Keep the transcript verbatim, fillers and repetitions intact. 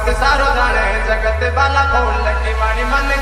सारो जाने जगत वाला खोल की वाणी मन